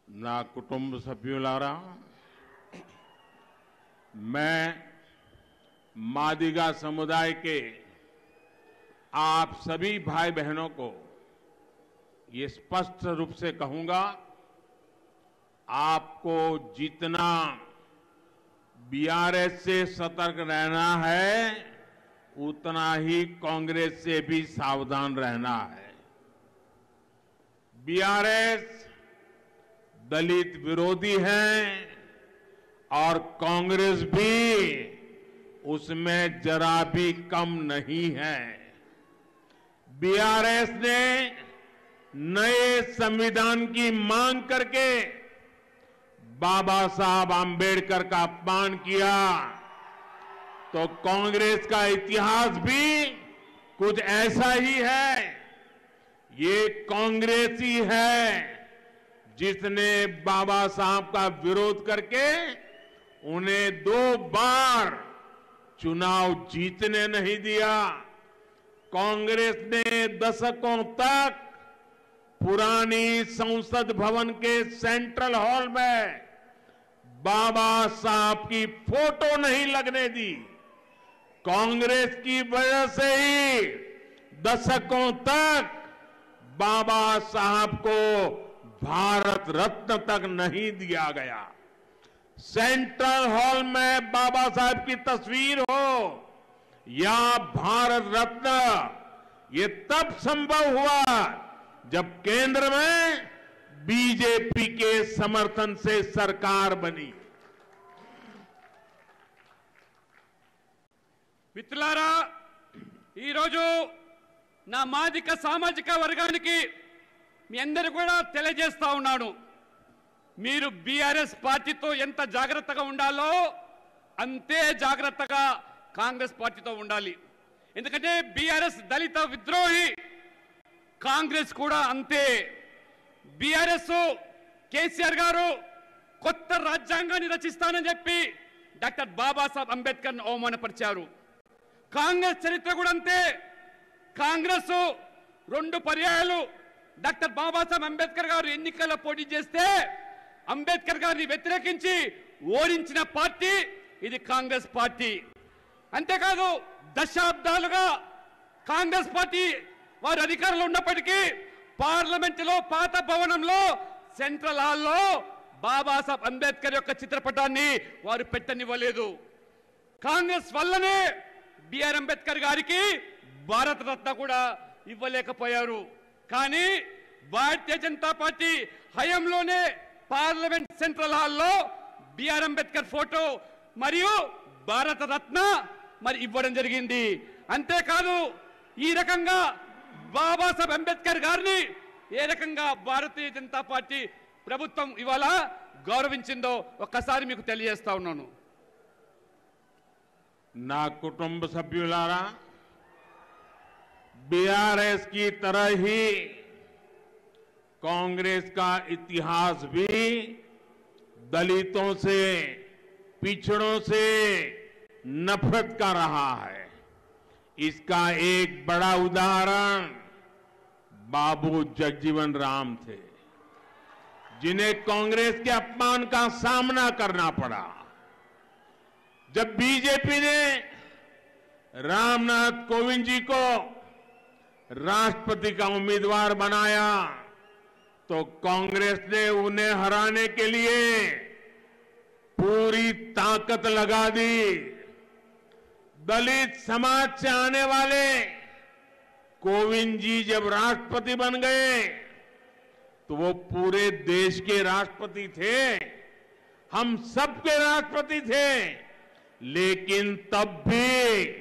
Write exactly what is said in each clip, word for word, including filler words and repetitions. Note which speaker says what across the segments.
Speaker 1: నా కుటుంబ సభ్యులారా, मैं मादिगा समुदाय के आप सभी भाई बहनों को ये स्पष्ट रूप से कहूंगा, आपको जितना बीआरएस से सतर्क रहना है उतना ही कांग्रेस से भी सावधान रहना है। बीआरएस दलित विरोधी है और कांग्रेस भी उसमें जरा भी कम नहीं है। बीआरएस ने नए संविधान की मांग करके बाबा साहब आंबेडकर का अपमान किया, तो कांग्रेस का इतिहास भी कुछ ऐसा ही है। ये कांग्रेस ही है जिसने बाबा साहब का विरोध करके उन्हें दो बार चुनाव जीतने नहीं दिया। कांग्रेस ने दशकों तक पुरानी संसद भवन के सेंट्रल हॉल में बाबा साहब की फोटो नहीं लगने दी। कांग्रेस की वजह से ही दशकों तक बाबा साहब को भारत रत्न तक नहीं दिया गया। सेंट्रल हॉल में बाबा साहब की तस्वीर हो या भारत रत्न, ये तब संभव हुआ जब केंद्र में बीजेपी के समर्थन से सरकार बनी।
Speaker 2: మిత్రులారా, ఈరోజు నా మాదిక సామాజిక వర్గానికి మీ అందరూ కూడా తెలియజేస్తా ఉన్నాను, మీరు బీఆర్ఎస్ పార్టీతో ఎంత జాగ్రత్తగా ఉండాలో అంతే జాగ్రత్తగా కాంగ్రెస్ పార్టీతో ఉండాలి. ఎందుకంటే బీఆర్ఎస్ దళిత విద్రోహి, కాంగ్రెస్ కూడా అంతే. బీఆర్ఎస్ కేసీఆర్ గారు కొత్త రాజ్యాంగాన్ని రచిస్తానని చెప్పి డాక్టర్ బాబాసాహెబ్ అంబేద్కర్ను అవమానపరిచారు. కాంగ్రెస్ చరిత్ర కూడా అంతే. కాంగ్రెస్ రెండు పర్యాయాలు డాక్టర్ బాబాసాహెబ్ అంబేద్కర్ గారు ఎన్నికల్లో పోటీ చేస్తే అంబేద్కర్ గారిని వ్యతిరేకించి ఓడించిన పార్టీ ఇది కాంగ్రెస్ పార్టీ. అంతేకాదు దశాబ్దాలుగా కాంగ్రెస్ పార్టీ వారు అధికారంలో ఉన్నప్పటికీ పార్లమెంటులో పాత భవనంలో సెంట్రల్ హాల్లో బాబాసాహెబ్ అంబేద్కర్ యొక్క చిత్రపటాన్ని వారు పెట్టనివ్వలేదు. కాంగ్రెస్ వల్లనే బిఆర్ అంబేద్కర్ గారికి భారత రత్న కూడా ఇవ్వలేకపోయారు. కానీ భారతీయ జనతా పార్టీ హయాంలోనే పార్లమెంట్ సెంట్రల్ హాల్లో బిఆర్ అంబేద్కర్ ఫోటో మరియు భారత రత్న మరి ఇవ్వడం జరిగింది. అంతేకాదు ఈ రకంగా బాబాసాహెబ్ అంబేద్కర్ గారిని ఏ రకంగా భారతీయ జనతా పార్టీ ప్రభుత్వం ఇవాళ గౌరవించిందో ఒక్కసారి మీకు తెలియజేస్తా ఉన్నాను.
Speaker 1: నా కుటుంబ సభ్యులారా, बीआरएस की तरह ही कांग्रेस का इतिहास भी दलितों से, पिछड़ों से नफरत का रहा है। इसका एक बड़ा उदाहरण बाबू जगजीवन राम थे, जिन्हें कांग्रेस के अपमान का सामना करना पड़ा। जब बीजेपी ने रामनाथ कोविंद जी को राष्ट्रपति का उम्मीदवार बनाया तो कांग्रेस ने उन्हें हराने के लिए पूरी ताकत लगा दी। दलित समाज से आने वाले कोविंद जी जब राष्ट्रपति बन गए तो वो पूरे देश के राष्ट्रपति थे, हम सबके राष्ट्रपति थे। लेकिन तब भी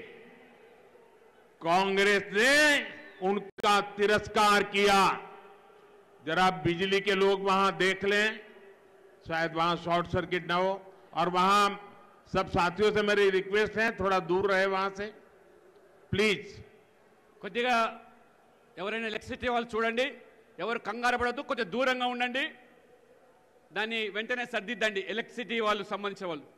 Speaker 1: कांग्रेस ने उनका तिरस्कार किया। जरा बिजली के लोग वहां देख लें, शायद वहां शॉर्ट सर्किट ना हो। और वहां सब साथियों से मेरी रिक्वेस्ट है, थोड़ा दूर रहे वहां से ప్లీజ్.
Speaker 2: కొద్దిగా ఎవరైనా ఎలక్ట్రిసిటీ వాళ్ళు చూడండి, ఎవరు కంగారు పడద్దు, కొద్దిగా దూరంగా ఉండండి, దాన్ని వెంటనే సర్దిద్దండి ఎలక్ట్రిసిటీ వాళ్ళు సంబంధించిన వాళ్ళు.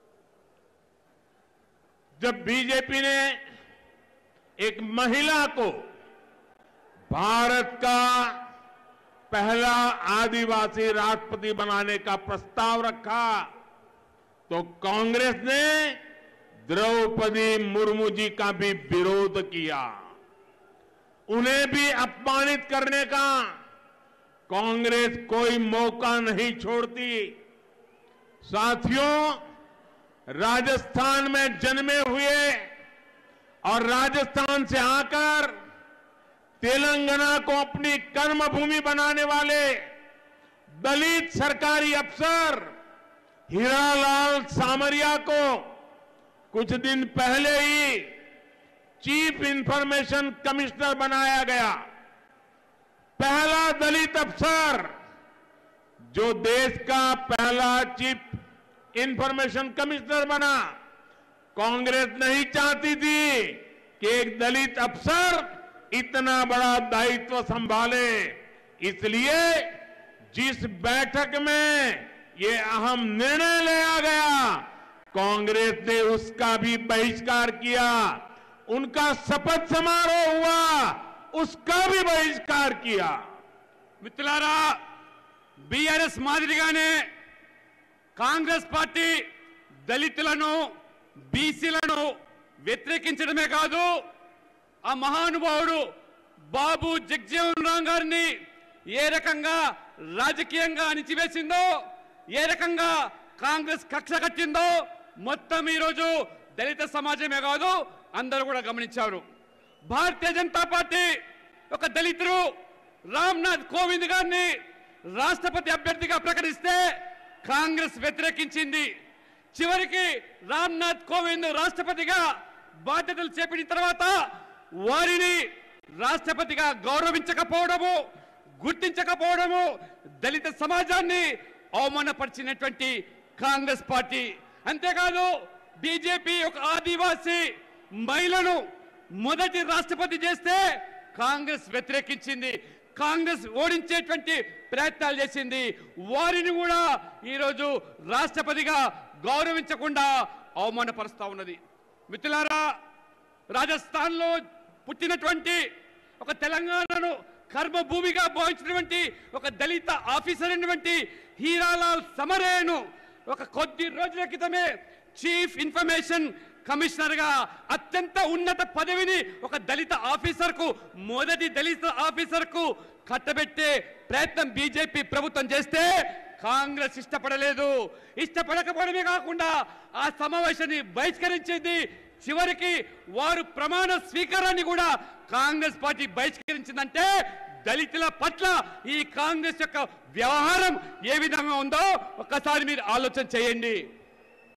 Speaker 1: जब बीजेपी ने एक महिला को भारत का पहला आदिवासी राष्ट्रपति बनाने का प्रस्ताव रखा तो कांग्रेस ने द्रौपदी मुर्मू जी का भी विरोध किया। उन्हें भी अपमानित करने का कांग्रेस कोई मौका नहीं छोड़ती। साथियों, राजस्थान में जन्मे हुए और राजस्थान से आकर तेलंगाना को अपनी कर्मभूमि बनाने वाले दलित सरकारी अफसर हीरालाल सामरिया को कुछ दिन पहले ही चीफ इंफॉर्मेशन कमिश्नर बनाया गया। पहला दलित अफसर जो देश का पहला चीफ इंफॉर्मेशन कमिश्नर बना। कांग्रेस नहीं चाहती थी कि एक दलित अफसर इतना बड़ा दायित्व संभाले, इसलिए जिस बैठक में ये अहम निर्णय लिया गया, कांग्रेस ने उसका भी बहिष्कार किया। उनका शपथ समारोह हुआ, उसका भी बहिष्कार किया।
Speaker 2: మిత్రులారా, బీఆర్ఎస్ మాదిరిగానే కాంగ్రెస్ పార్టీ దళితులను బీసీలను వ్యతిరేకించడమే కాదు, ఆ మహానుభావుడు బాబు జగజీవన్ రామ్ గారిని ఏ రకంగా రాజకీయంగా అణిచివేసిందో, ఏ రకంగా కాంగ్రెస్ కక్ష కట్టిందో మొత్తం ఈరోజు దళిత సమాజమే కాదు అందరూ కూడా గమనించారు. భారతీయ జనతా పార్టీ ఒక దళితుడు రామ్నాథ్ కోవింద్ గారిని రాష్ట్రపతి అభ్యర్థిగా ప్రకటిస్తే కాంగ్రెస్ వ్యతిరేకించింది. చివరికి రామ్నాథ్ కోవింద్ రాష్ట్రపతిగా బాధ్యతలు చేపట్టిన తర్వాత వారిని రాష్ట్రపతిగా గౌరవించకపోవడము, గుర్తించకపోవడము దళిత సమాజాన్ని అవమానపరిచినటువంటి కాంగ్రెస్ పార్టీ. అంతేకాదు బీజేపీ ఒక ఆదివాసీ మహిళను మొదటి రాష్ట్రపతి చేస్తే కాంగ్రెస్ వ్యతిరేకించింది. కాంగ్రెస్ ఓడించేటువంటి ప్రయత్నాలు చేసింది. వారిని కూడా ఈరోజు రాష్ట్రపతిగా గౌరవించకుండా అవమానపరుస్తా ఉన్నది. మిత్రులారా, రాజస్థాన్లో పుట్టినటువంటి ఒక తెలంగాణను కర్మభూమిగా భావించినటువంటి ఒక దళిత ఆఫీసర్ అయినటువంటి హీరాలాల్ సమరేను ఒక కొద్ది రోజుల క్రితమే చీఫ్ ఇన్ఫర్మేషన్ కమిషనర్ గా అత్యంత ఉన్నత పదవిని ఒక దళిత ఆఫీసర్ కు, మొదటి దళిత ఆఫీసర్ కు కట్టబెట్టే ప్రయత్నం బీజేపీ ప్రభుత్వం చేస్తే కాంగ్రెస్ ఇష్టపడలేదు. ఇష్టపడకపోవడమే కాకుండా ఆ సమావేశాన్ని బహిష్కరించింది. చివరికి వారు ప్రమాణ స్వీకారాన్ని కూడా కాంగ్రెస్ పార్టీ బహిష్కరించిందంటే దళితుల పట్ల ఈ కాంగ్రెస్ యొక్క వ్యవహారం ఏ విధంగా ఉందో ఒక్కసారి మీరు ఆలోచన చేయండి.